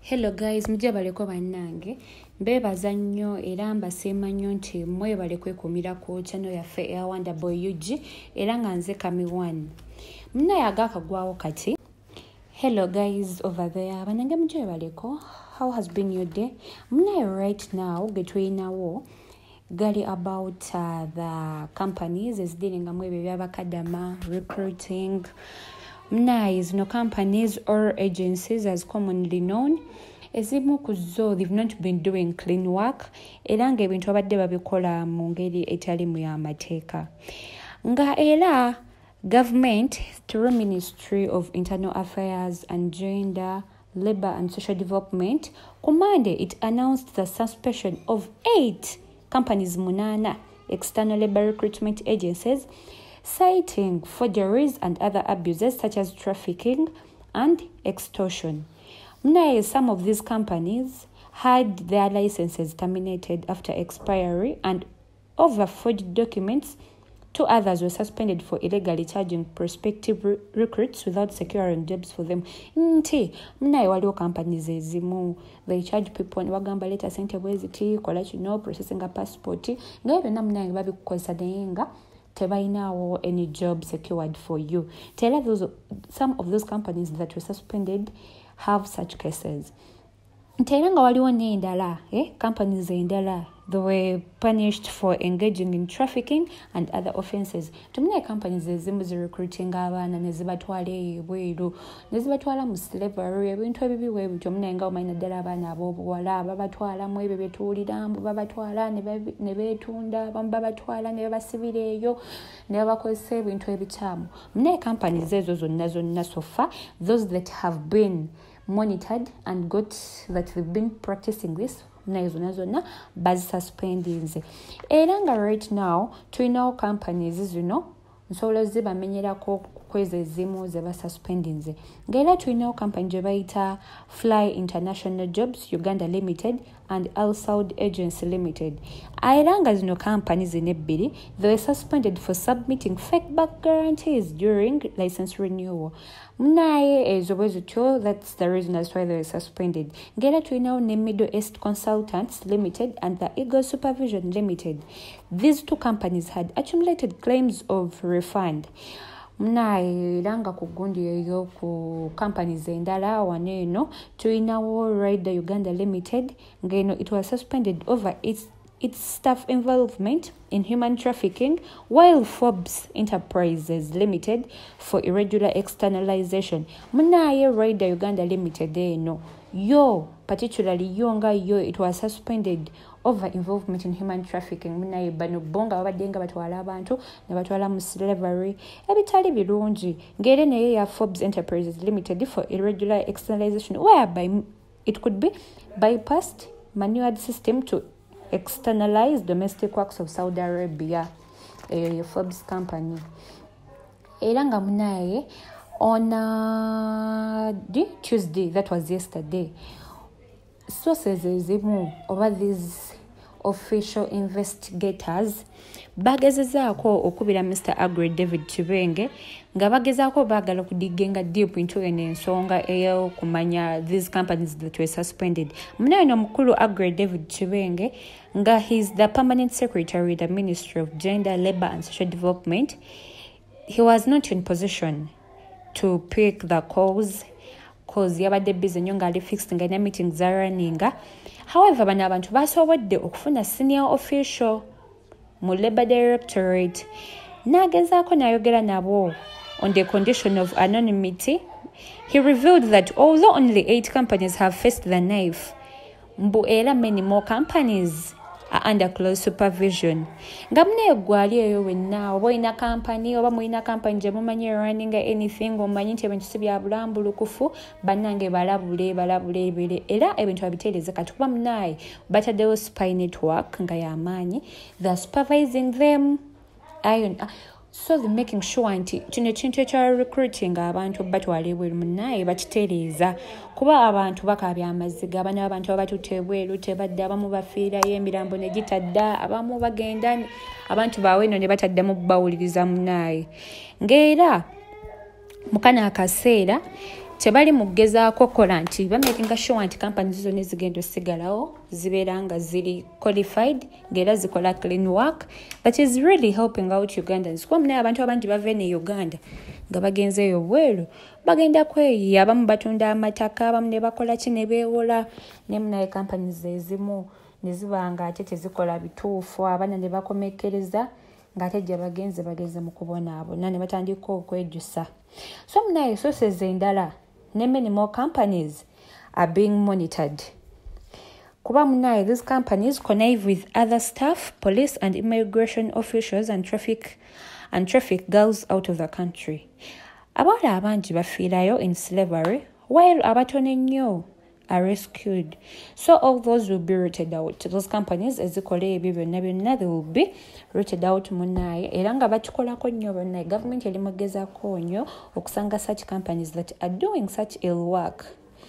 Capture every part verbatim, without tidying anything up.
Hello guys, mujja baleko bannange. Mbebaza nnyo era mbasiima nnyo nti mwebale kwekumira ku channel yaffe eya Wonderboy U G era nga nze Kami one. Muna yaga kagwawo kati. Hello guys over there. Bannange mujja baleko. How has been your day? Muna right now getwinawo gali about uh, the companies is dealing amwebe byabakadama recruiting. Mna no companies or agencies as commonly known. Ezimu kuzo they've not been doing clean work. Era nga ebintu abadde babikola mu ngeri etali mu y'amateeka. Nga era government through Ministry of Internal Affairs and Gender, Labour and Social Development commande it announced the suspension of eight companies munana external labor recruitment agencies, citing forgeries and other abuses such as trafficking and extortion. Now, some of these companies had their licenses terminated after expiry and over forged documents. Two others were suspended for illegally charging prospective re recruits without securing jobs for them. Nti, muna waliwo companies ezimu, they charge people and wagamba leta sente bweziti, kola kino, processing a passport. Nga ebyo namuna babi kukozesa nayenga tebainawo any job secured for you. Tell those some of those companies that were suspended have such cases. Nteranga waliwo n'endala, eh? Companies endala, they were punished for engaging in trafficking and other offenses. Tumina companies ezimu zi recruiting abaana nezibatwala ebweru, nezibatwala mu slavery, ebintu ebibiwe ebyo muna nga omanyi naddala abaana ab'obuwala babatwala mu ebyo bye tuwulira mbu babatwala ne beetunda, abamu babatwala ne babasibira eyo ne babakozesa ebintu ebikyamu. Muna companies ezo zonna zonna so far, those that have been monitored and got that they've been practicing this nazo nazo na baz suspendings. Era nga right now tulinawo companies zino nsobola zibamenyerako kwezi ezimu ze ba suspendings. Ngera tulinawo company gye bayita Fly International Jobs Uganda Limited and Al Saud Agency Limited. Era nga zino companies zino ebbiri, they were suspended for submitting fake back guarantees during license renewal. Munaye ezo bwezityo, that's the reason as why they were suspended. Ngera tulinawo ne Middle East Consultants Limited and the Eagle Supervision Limited. These two companies had accumulated claims of refund. Munaye langa ku gundi eyo ku companies endala waneeno tulinawo Rider Uganda Limited ngeno it was suspended over its its staff involvement in human trafficking, while Forbes Enterprises Limited for irregular externalization. Munaye Rider Uganda Limited eno yo particularly yonga yo it was suspended over involvement in human trafficking. Munaye bano bonga babadenga batwala abantu ne batwala mu slavery ebitali birungi. Ngere naye ya Forbes Enterprises Limited for irregular externalization, whereby it could be bypassed manual system to externalize domestic works of Saudi Arabia, a Forbes company. Era nga munaye on uh, Tuesday, that was yesterday, sources ezimu over these official investigators bagezezaako okubira Mister Aggrey David Chibenge nga bagezaako baagala okudigenga deep into eno ensonga ey'okumanya these companies that were suspended. Munaye n'omukulu Aggrey David Chibenge nga he's the permanent secretary of the Ministry of Gender, Labour and Social Development. He was not in position to pick the calls cause yabadde busy nnyo ng'ali fixed nga ina meetings za runninga. However, bano abantu basobodde okufuna senior official mu Labour Directorate n'agezaako n'ayogera nabo on the condition of anonymity. He revealed that although only eight companies have faced the knife, mbu era many more companies are under close supervision. Nga mune gwali eyo wenna oba ina company oba muina company gye mumanyi running anything omanyi nti ebintu si bya bulambulukufu bannange balabule balabule ebire era ebintu babitereeze kati kuba munaye bataddewo spy network nga y'amaanyi, they're supervising them iron uh, so they're making sure nti kino ekintu ekya recruiting abantu batwala ebweru munaye bakitereeza kuba abantu bakabya amaziga abana abantu abatutte ebweru tebadde abamu bafiirayo emirambo ne gitadda abamu bagenda abantu bawe eno ne bataddamu bawuliriza munaye ng'era mukana akaseera tebali mu kugezaako kola nti bamakinga sure nti companies zonna ezigenda osigalawo zibeera nga ziri qualified ng'era zikola clean work that is really helping out Ugandans. Kuba munaye abantu abangi bava ne Uganda nga bagenzeeyo bweru bagenda kweyiya, abamu batunda amataka, abamu ne bakola ki ne beewola, ne munaye companies ezimu ne ziba nga ate tezikola bituufu, abaana ne bakomekkereza ng'ate gye bagenze bagenze mu kubonaabona ne batandika okwejjusa. So munaye sources endala ne many more companies are being monitored. Kuba munaye these companies connive with other staff, police and immigration officials and traffic and traffic girls out of the country. Abawala abangi bafiirayo in slavery while abatono ennyo are rescued. So all those will be rooted out. Those companies ezikola ebyo byonna byonna they will be rooted out munaye era nga bakikolako nnyo bonna. Government eri mu kugezaako nnyo okusanga such companies that are doing such ill work.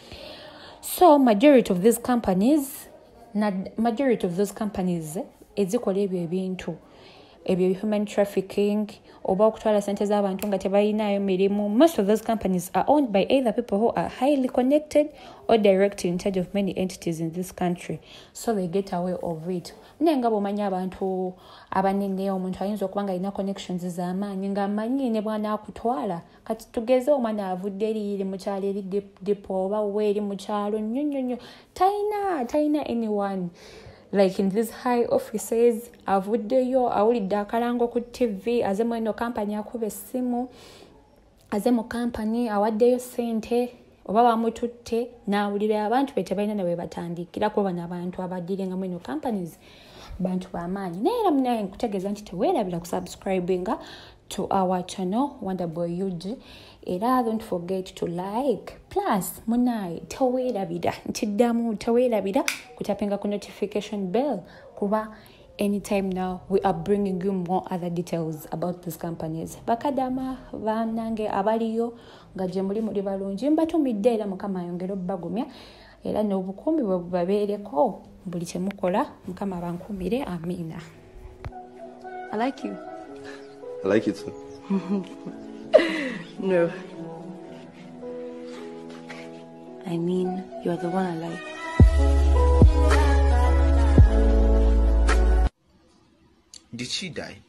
So majority of these companies na majority of those companies ezikola ebyo ebintu ebyo human trafficking oba okutwala sente z'abantu nga tebalinayo mirimu, most of those companies are owned by either people who are highly connected or directly in charge of many entities in this country, so they get away of it. Naye nga bw'omanya abantu abanene, omuntu ayinza okuba nga alina connections z'amaanyi ng'amanyi ne bw'anaakutwala. Kati tugeze omwana avudde eri mu kyalo eri depo oba we eri mu kyalo nnyo nnyo nnyo, talina talina anyone like in these high offices, avuddeyo awulidde akalango ku T V, aze mu eno company akuba essimu, aze mu company awaddeyo sente oba bamututte n'awulira abantu be tebalina ne we batandikira kuba n'abantu abaddirenga mu eno companies bantu b'amaanyi. Naye era munaye nkutegeeza nti teweerabira kusubscribinga to our channel Wonderboy U G. Era don't forget to like. Plus, munaye teweerabira ntiddamu teweerabira kutapinga ku notification bell kuba anytime now we are bringing you more other details about these companies. Bakadama banange abaliyo nga gye muli muli balungi mbatumidde era Mukama ayongere obbagumya era n'obukuumi bwe bubabeereko buli kye mukola Mukama abankuumire. Amina. I like you. I like you too. No. I mean, you're the one I like. Did she die?